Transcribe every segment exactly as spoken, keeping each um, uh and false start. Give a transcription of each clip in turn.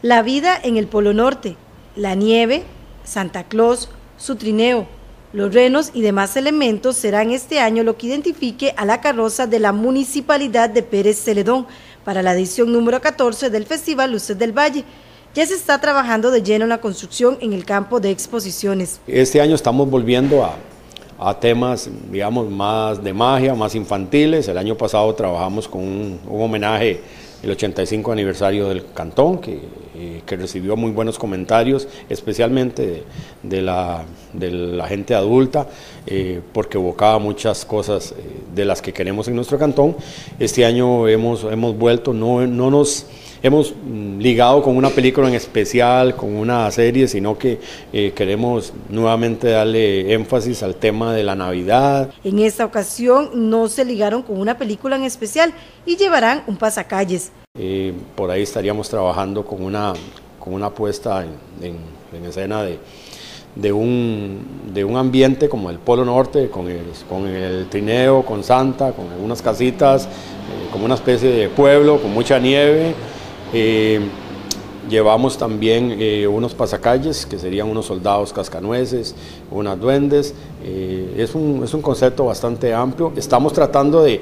La vida en el Polo Norte, la nieve, Santa Claus, su trineo, los renos y demás elementos serán este año lo que identifique a la carroza de la Municipalidad de Pérez Celedón para la edición número catorce del Festival Luces del Valle. Ya se está trabajando de lleno en la construcción en el campo de exposiciones. Este año estamos volviendo a, a temas, digamos, más de magia, más infantiles. El año pasado trabajamos con un, un homenaje el ochenta y cinco aniversario del Cantón, que, eh, que recibió muy buenos comentarios, especialmente de, de, la, de la gente adulta, eh, porque evocaba muchas cosas eh, de las que queremos en nuestro Cantón. Este año hemos, hemos vuelto, no, no nos hemos ligado con una película en especial, con una serie, sino que eh, queremos nuevamente darle énfasis al tema de la Navidad. En esta ocasión no se ligaron con una película en especial y llevarán un pasacalles. Eh, por ahí estaríamos trabajando con una, con una puesta en, en, en escena de, de, un, de un ambiente como el Polo Norte, con el, con el trineo, con Santa, con algunas casitas, eh, como una especie de pueblo con mucha nieve. Eh, llevamos también eh, unos pasacalles que serían unos soldados cascanueces, unas duendes. Eh, es, un, es un concepto bastante amplio. Estamos tratando de,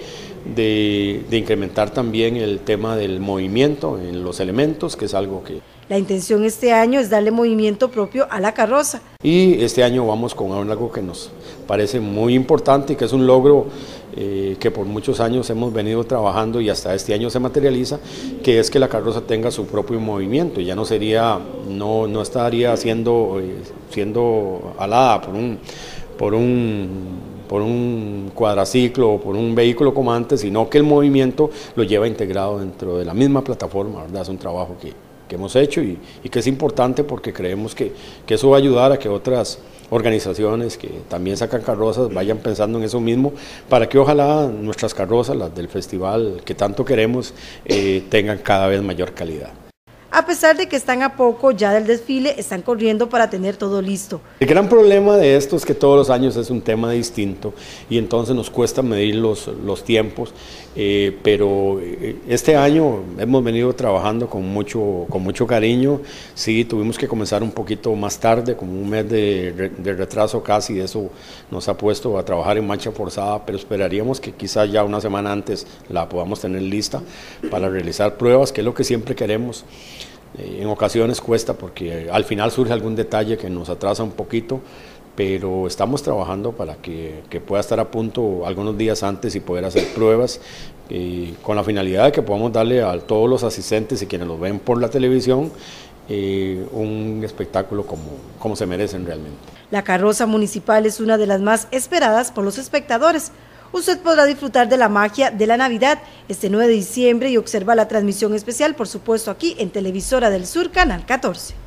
de, de incrementar también el tema del movimiento en los elementos, que es algo que... La intención este año es darle movimiento propio a la carroza. Y este año vamos con algo que nos parece muy importante y que es un logro eh, que por muchos años hemos venido trabajando y hasta este año se materializa, que es que la carroza tenga su propio movimiento. Ya no sería, no, no estaría siendo, eh, siendo alada por un, por un por un cuadraciclo o por un vehículo como antes, sino que el movimiento lo lleva integrado dentro de la misma plataforma, ¿verdad? Es un trabajo que que hemos hecho y, y que es importante porque creemos que, que eso va a ayudar a que otras organizaciones que también sacan carrozas vayan pensando en eso mismo, para que ojalá nuestras carrozas, las del festival que tanto queremos, eh, tengan cada vez mayor calidad. A pesar de que están a poco ya del desfile, están corriendo para tener todo listo. El gran problema de esto es que todos los años es un tema distinto y entonces nos cuesta medir los, los tiempos, eh, pero este año hemos venido trabajando con mucho, con mucho cariño. Sí, tuvimos que comenzar un poquito más tarde, como un mes de, de retraso casi, eso nos ha puesto a trabajar en marcha forzada, pero esperaríamos que quizás ya una semana antes la podamos tener lista para realizar pruebas, que es lo que siempre queremos. En ocasiones cuesta porque al final surge algún detalle que nos atrasa un poquito, pero estamos trabajando para que, que pueda estar a punto algunos días antes y poder hacer pruebas, eh, con la finalidad de que podamos darle a todos los asistentes y quienes los ven por la televisión eh, un espectáculo como, como se merecen realmente. La carroza municipal es una de las más esperadas por los espectadores. Usted podrá disfrutar de la magia de la Navidad este nueve de diciembre y observa la transmisión especial, por supuesto, aquí en Televisora del Sur, Canal catorce.